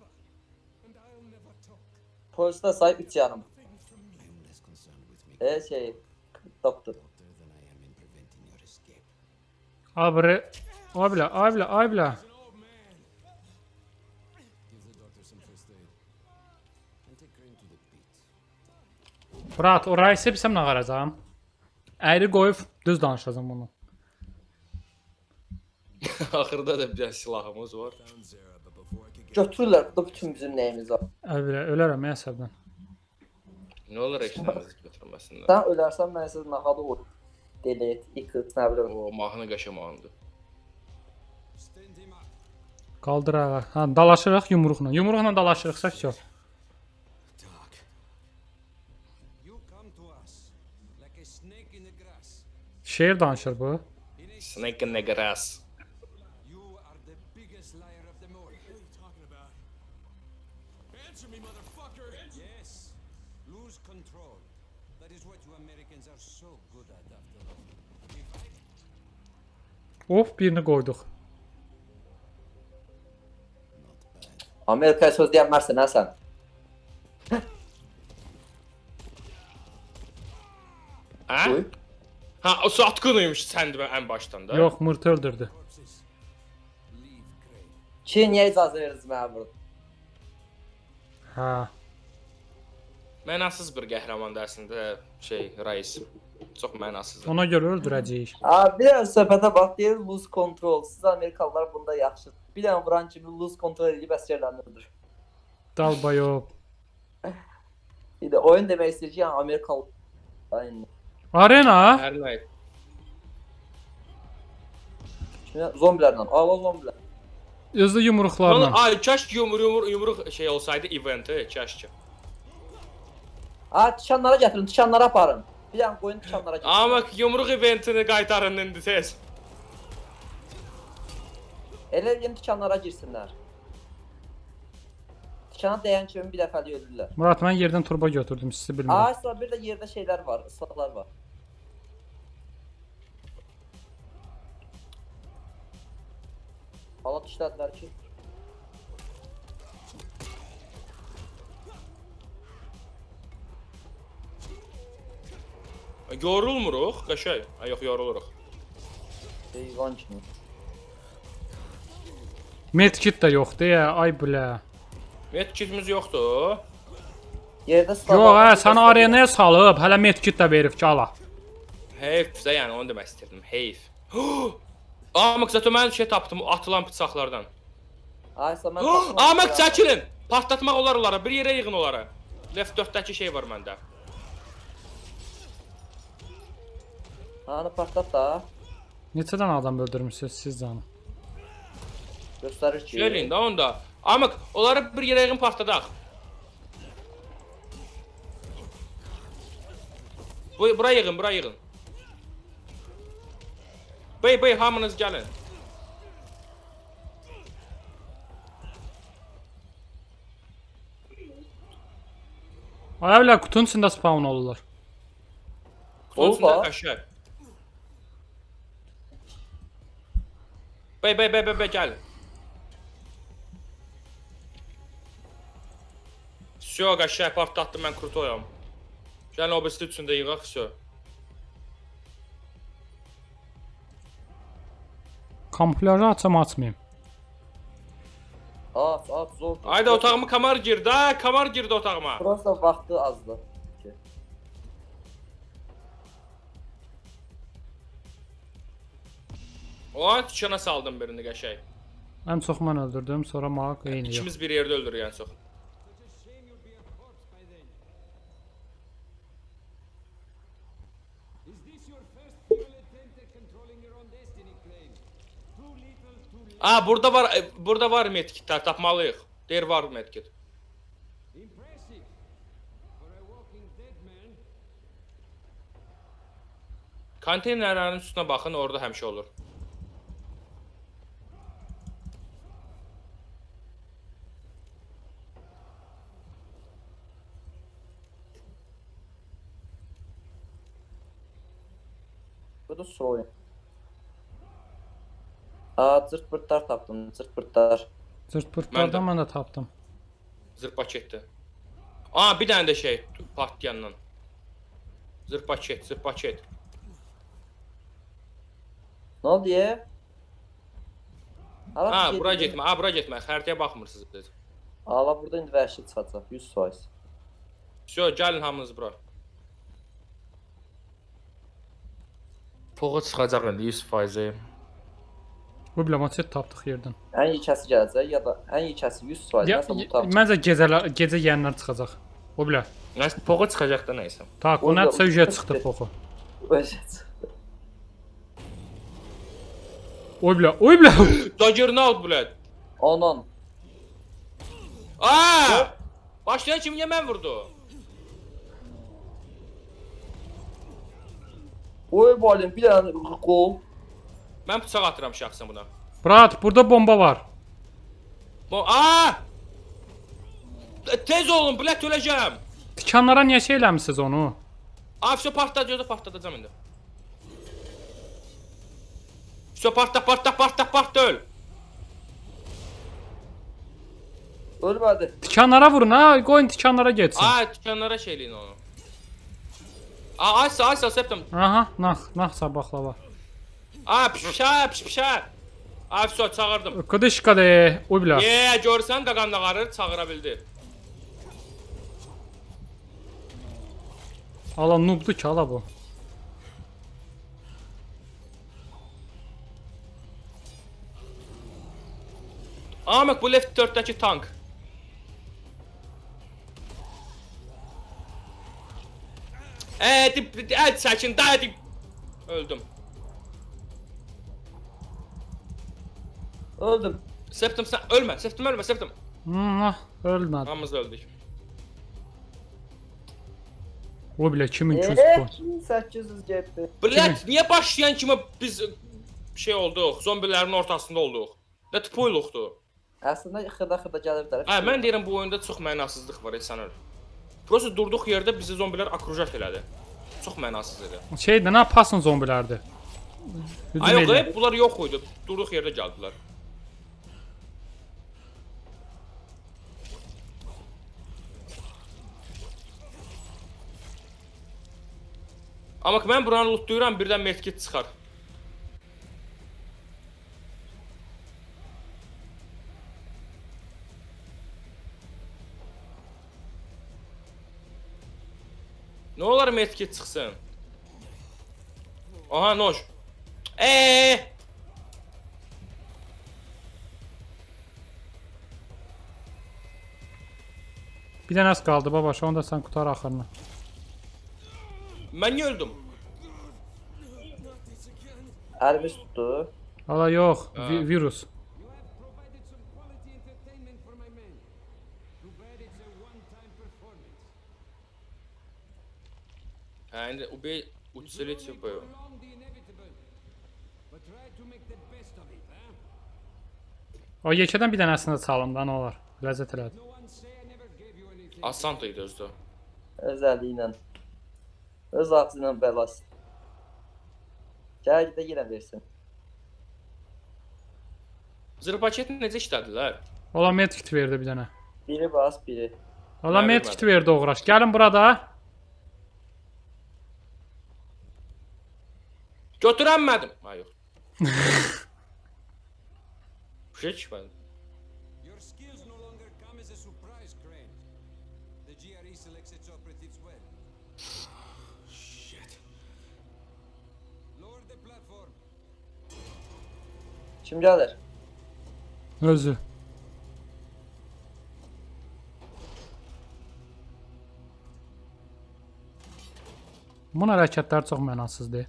Eh, polisdə say 3 yarım. Şey, doktor. Abi, abla. Burat, orayı sepsəm nağaracağım. Əyri qoyub düz danışacağım bunu. axırda da bir silahımız var. Götürürlər, burada bütün bizim nəyimiz var. Əvvələ ölərəm əsəbdən. Nə olur eşləmiz götürməsinlər. Sən ölərsən, mən siz nahadı vur. Delete, X, nə bilim. O mahnı qəşəmandır. Qaldır ayağı. Ha, dalaşırıq yumruqla. Yumruqla dalaşırıqsa çox. Doc. You come to us like a snake in the grass. Şeir danışır bu. Snake in the grass. You are the biggest liar of them all. What are you talking about? Answer me, motherfucker! Yes. Lose control. That is what you Americans are so good at after all. Of, birini qoyduq. Amerikaya söz deyəmərsən, hə sən? Hə? Buyur. Ha, o satqınıymış səndə ən başdan da. Yox, mırtı öldürdü. Ki, niyə icazə verirsiniz mənə burada? Ha. Mənasız bir qəhrəmandır əslində şey, Rais. Çox mənasızdır. Ona görə öldürəcəyik. Bir dənə söhbətə bax, deyir lose control. Siz Amerikalılar bunda yaxşı. Bir dənə vuran kimi lose control edib əsgərlərini öldürür. Dalbayob. Bir də oyun demək istəyir ki, yəni Amerikalı. Aynen. Arena. Hər nə? Şimdi zombilərlə, ala zombilər. Özlü yumruqlarla. Ay, kaş yumruq şey olsaydı eventi, kaş ki. Tikanlara gətirin, tikanlara aparın. Bir dənə qoyun tikanlara gətirin. Amma yumruq eventini qaytarın indi tez. Elə yeni tikanlara girsinlər. Tikana dəyən kimi bir dəfəlik ölürlər. Murat, mən yerdən turba götürdüm, sizi bilmirəm. Sonra bir də yerdə şeylər var, ıslaqlar var. Hala işlədilər ki. Yorulmuruq, qəşəng. Ay, yox, yoruluruq. Heyvan kimi. Medkit də yoxdur ya, ay bilə. Medkitimiz yoxdur. Yerdə Yox, ıslaqlar. sən arenaya salıb, hələ medkit də verib ki, ala. Heyf də, yəni onu demək istirdim. Heyf. Amaq zato mən şey tapdım atılan bıçaqlardan. Mən Amaq çəkilin. Partlatmaq olar onlara. Bir yerə yığın onlara. Left 4-dəki şey var məndə. Hanı partlat da. Neçə dənə adam öldürmüsünüz siz canı? Göstərir ki. Söyləyin də onu da. Amaq onları bir yerə yığın partladaq. Bura yığın, bura yığın. Bey, hamınız gəlin. Ay bilə, qutunun içində spawn olurlar. Olsun qəşəng. Bey, gəlin. Всё, qəşəng partlatdım, mən krutoyam. Gəlin o birisi üçündə yığaq, всё. Kamuflajı açam, açmayayım. Zor. Haydi otağıma kamar girdi, ha, kamar girdi otağıma. Prosta vaxtı azdı. O tükana saldım birini qəşəng. Ən çox mən öldürdüm, sonra Mark eyni yox. İkimiz bir yerdə öldürürük ən çox. Is this your first feeble attempt at controlling your own destiny, Claim? Too little, too late. Burada var medkitlər, tapmalıyıq. Deyir var medkit. Impressive. For a walking dead man. Konteynerlərin üstünə baxın, orada həmişə olur. Bu da soyun. Cırt pırtlar tapdım, cırt pırtlar. Cırt pırtlardan mən də tapdım. Zırh paketdə. Bir dənə də şey partlayandan. Zırh paket. Ne oldu ya? Bura getmə. Xəritəyə baxmırsınız. Ala burada indi vəhşi çıxacaq, 100%. Всё, gəlin hamınız bura. Poğa çıxacaq indi 100%. Bu bilə maçet tapdıq yerdən. Ən yekəsi gələcək ya da ən yekəsi 100%. Məncə gecə yeyənlər çıxacaq. O bilə. Nəsə poğa çıxacaq da nəysə. Tak, o nəsə ücə çıxdı poxu. Oy bilə. Juggernaut blad. Onun. Başlayan kim niyə mən vurdu? Oy balim bir dənə qol. Mən bıçaq atıram şəxsən buna. Brat, burada bomba var. Tez olun, blad öləcəm. Tikanlara niyə şey eləmisiniz onu? Всё partladacam indi. Всё partla öl. Ölmədi. Tikanlara vurun ha, qoyun tikanlara getsin. Tikanlara şeyləyin onu. Ay, septim. Aha, nax sabahlava. Pişə. Всё, çağırdım. Qıdışqa de, oy bilə. Görsən qaqamla qarır, çağıra bildi. Ala noobdu ki, ala bu. Amaq bu left 4-dəki tank. Çəkin, Öldüm. Septim sen ölme. Septim ölme. Septim. Ölmədi. Hamımız öldük. O bilə 2300 puan. 800 getdi. Blət, niyə başlayan kimi biz şey olduq, zombilərin ortasında olduq? Nə tüpuyluqdur? Əslində xırda gəliblər. Hə, mən deyirəm bu oyunda çox mənasızlıq var, sən öl. Prosta durduq yerdə bizi zombilər akrujat elədi. Çox mənasız idi. Şeydə nə pasın zombilərdir. Ay yox, bunlar yox idi. Durduq yerdə gəldilər. Amma ki, mən buranı lootlayıram, birdən medkit çıxar. Nə olar medkit çıxsın? Aha, noj. Bir dənə az qaldı babaş, onu da sən qutar axırını. Mən niyə öldüm? Əlimiz tutdu. Ala yox, virus. You have provided some quality entertainment for my men. Too bad it's a one-time performance. Hə, indi убей, уцелить bu. Prolong the inevitable, but try to make the best of it, huh? O yekədən bir dənəsini də çalın da, nə olar. Ləzzət elədi. No one say I never gave you anything. Asant idi özdə. Özəli ilə. Öz ağzı ilə bəlas. Gəl də yenə versin. Zırpaçeti necə işlədilər? Ola medkit verdi bir dənə. Biri bas, biri. Ola Mən medkit verdi oğraş. Gəlin burada. Götürənmədim. Ha, yox. Bir şey çıxmadı. Your skills no longer come as a surprise, Crane. The GRE selects its operatives well. Shit. Lower the platform. Kim gəlir? Özü. Bunun hərəkətləri çox mənasızdır.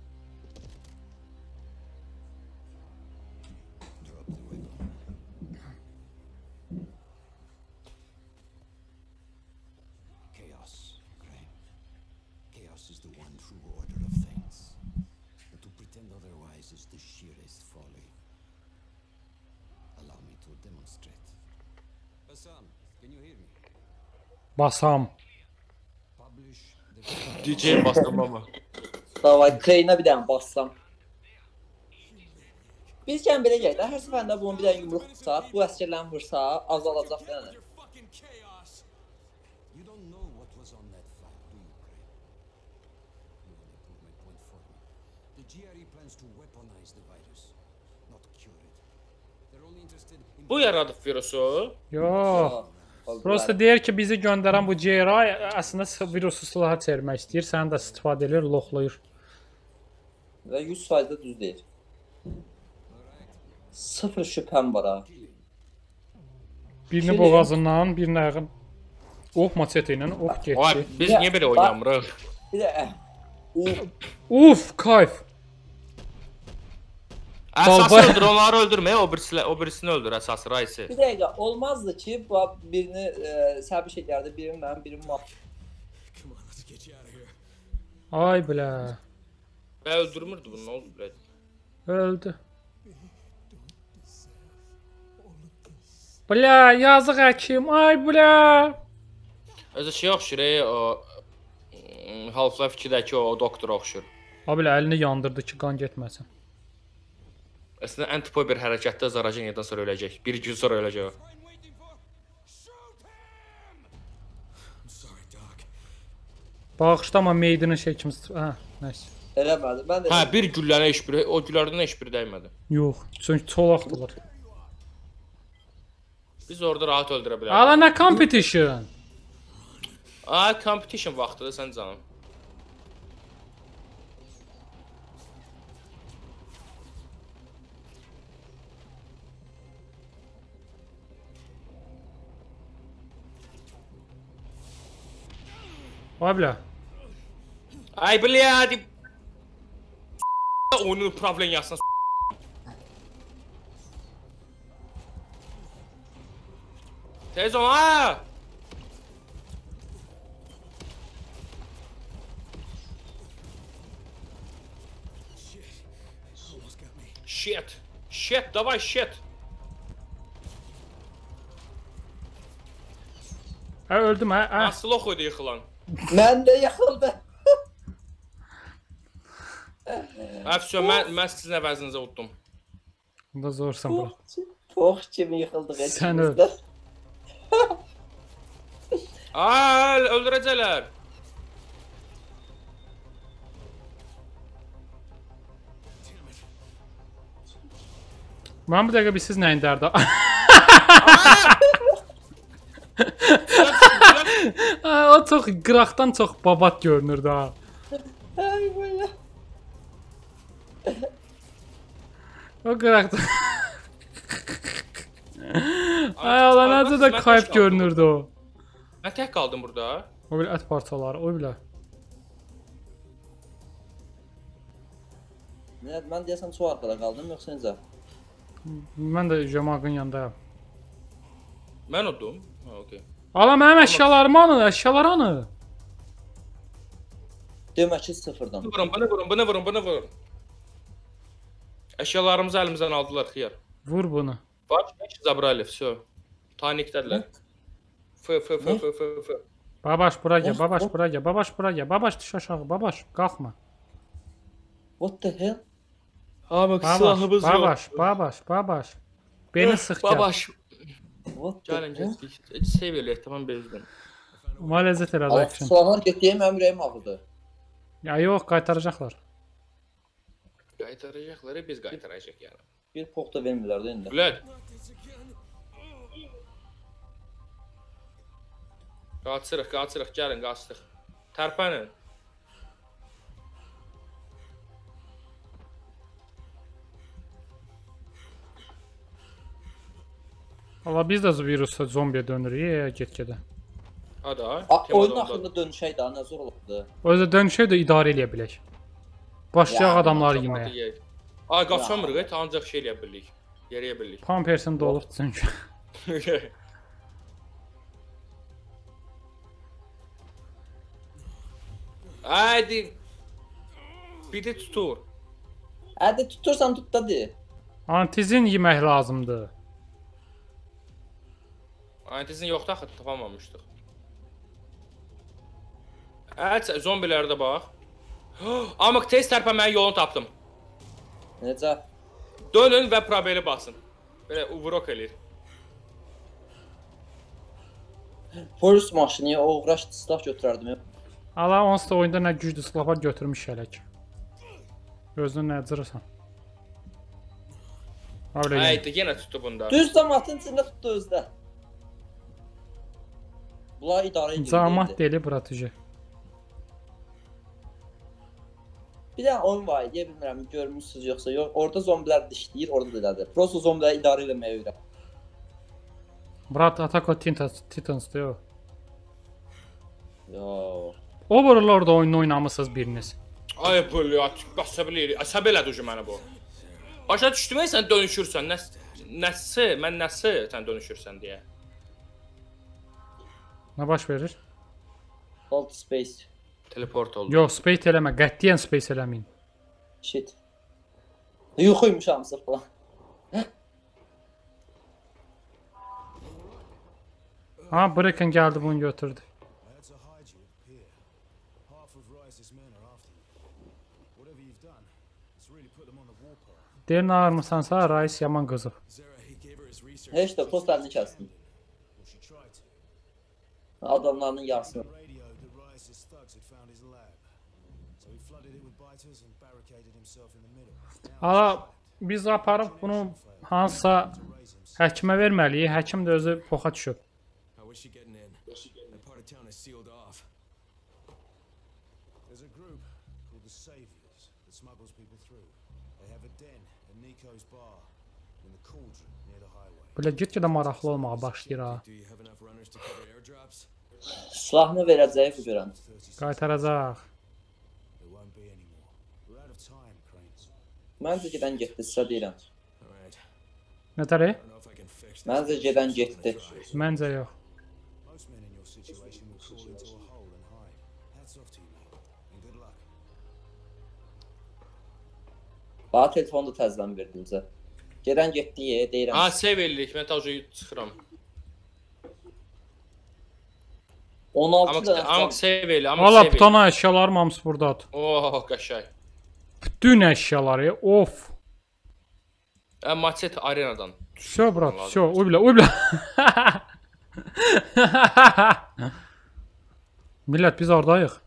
Chaos, Crane. Chaos is the one true order of things. But to pretend otherwise is the sheerest folly. Allow me to demonstrate. Hassan, can you hear me? Basam. Publish the DJ bastım ama. Davay, Crane'a bir dənə bassam. Biz gəlin belə gələk də, hər səfərində bunu bir dənə yumruq tutsaq, bu əsgərlərini vursaq, azalacaq yəni. fucking chaos. You don't know what was on that file, do you, Crane? You only prove my point for me. The GRE plans to weaponize the virus, not cure it. They're only interested in Bu yaradıb virusu. Yox. Prosta deyir ki, bizi göndərən bu GRI əslində virusu silaha çevirmək istəyir. Səni də istifadə edir, loxlayır. Və 100% düz deyir. Sıfır şübhəm var ha. Birini boğazından, birini ayağın. Maçeti ilə getdi. Vay, biz Ya, niyə belə oynamırıq? Bir də Uf, kayf. Əsası Baba. öldür, onları öldürmə, o birisini öldür əsası Raisi. bir dəqiqə olmazdı ki, bu birini səbiş edərdi, birini mənim, birini mal. Come on, let's get you out of here. Ay bilə. Və öldürmürdü bunu, nə oldu bilə? Öldü. Bilə, yazıq həkim. Ay bilə. Özü şey oxşur, o Half-Life 2-dəki o doktora oxşur. Ha bilə, əlini yandırdı ki, qan getməsin. Əslində ən tipoy bir hərəkətdə Zarajan yerdən sonra öləcək. Bir gün sonra öləcək o. I'm waiting for. Shoot him! I'm sorry, Doc. Bağışlama meydinin şey kimi. Hə, nəysə. Eləmədi. Mən də Hə, bir güllənə heç biri, o güllərdən heç biri dəymədi. Yox, çünki çolaqdılar. Biz orada rahat öldürə bilərdik. Ala nə competition? Ay, competition vaxtıdır sən canım. Ay bilə. Ay blyadi. Oyunun problemyasına Tez ol, ha! Shit. Shit, davay shit. Hə öldüm hə. Nasıl oxuydu yıxılan? Mən də yıxıldı. Əfsön, mən sizin əvəzinizə utdum. Bunda zorsan bura. Pox kimi yıxıldıq. Sən öl. Öldürəcəklər. Mən bu dəqiqə bir siz nəyin dərdi? O çox qıraqdan çox babat görünürdü ha. Ay belə. O qıraqdan. Ay Allah necə də kayıp görünürdü o. Mən tək qaldım burada. O bir ət parçaları, o bilə. Mən deyəsəm çox arxada qaldım, yoxsa necə? Mən də Jamaqın yanındayım. Mən udum. Ha, okey. Ala mənim əşyalarımı anı, əşyaları anı. Demək ki, sıfırdan. Bunu vurun. Əşyalarımızı əlimizdən aldılar, xiyar. Vur bunu. Bax, Zabralev, всё. Tanikdədirlər. F. Babaş bura gəl, babaş bura gəl, babaş bura gəl. Babaş düş aşağı, babaş qalxma. What the hell? Abi, Babaş. Beni sıx gəl. Babaş. What the Gəlin, hell? getdik. Save eləyək, tamam, bezdim. Malezət elə Allah action. silahlar getdiyim mənim ürəyim ağrıdı. Ya yox, qaytaracaqlar. Qaytaracaqları biz qaytaracaq yəni. Bir pox da vermirlər də indi. Blöd. Qaçırıq, gəlin, qaçdıq. Tərpənin. Valla biz də virusda zombiyə dönürük, get-gedə. Hadi, Oyunun axırında dönüşək daha nə zor oldu. O yüzden dönüşə də idarə eləyə bilək. Başlayaq adamları yeməyə. Ay, qaçamırıq, ancaq şey eləyə bildik. Yeriyə bildik. Pampersin dolub çünki. Haydi. Bir də tutur. Hədə tutursan tut da de. Antizin yemək lazımdır. Antizin yoxdur axı, tapamamışdıq. Zombilərə də bax. Amıq tez tərpənməyin yolunu tapdım. Necə? Dönün və probeli basın. Belə uvrok eləyir. Polis maşını uğraşdı, silah götürərdim. Allah onsuz da oyunda nə güclü silahlar götürmüş gələk. Özünü nə cırırsan. Öyle yəni. Haydi, yenə tutdu bunda. Düz damatın içində tutdu özdə. Bunlar idarə edir. Camat deli bratıcı. Bir dənə oyun var, deyə bilmirəm, görmüşsünüz yoxsa yox. Orada zombilər dişləyir, orada delədir. Prosto zombiləri idarə eləməyə öyrən. Brat Attack on Titans diyor. Yo. O buralarda oyunu oynamısınız biriniz. Ay bu, əsəb elədi ucu mənə bu. Başa düşdümə sən dönüşürsən, mən nəsi sən dönüşürsən deyə. Nə baş verir? Hold space. Teleport oldu. Yox, space eləmə, qətiyyən space eləməyin. Shit. Yuxuymuşam sırf falan. Ha, Brecken gəldi bunu götürdü. I had to hide you at the pier. Half of Rice's men are after you. Whatever you've done, it's really put them on the warpath. Deyir, nə ağırmısansa, Rice yaman qızıb. Zara, he gave her his research. Heç də postlarını kəsdim. Well, she tried to. Adamlarının yarısını. On the radio that Rice's thugs had found his lab. So he flooded it with biters and barricaded himself in the middle. Now Ala, biz aparıb bunu hansısa həkimə verməliyik. Həkim də özü poxa düşüb. how is she getting in? That part of town is sealed off. There's a group called the Saviors that smuggles people through. They have a den at Nico's bar in the cauldron near the highway. Belə get-gedə maraqlı olmağa başlayır ha. Do you have enough runners to cover airdrops? Silahını verəcəyi görən. 36. Qaytaracaq. There won't be any more. We're out of time, Cranes. Mən də gedən getdi, sizə deyirəm. All right. Nətəri? I don't know if I can fix Məncə gedən getdi. Məncə yox. Most men in your situation will crawl into a hole and hide. Hats off to you, mate, and good luck. Bana telefonu da təzədən verdim bizə. Gedən getdi, deyirəm. Ha, save elədik. Mən təcə çıxıram. 16 da. Amma save elə, amma Valla save elə. butona əşyalarım hamısı burdadır. Oh, qəşəng. Bütün əşyaları, of. Maçet arenadan. Все, брат, все. Ой, бля, ой, бля. Millət, biz oradayıq.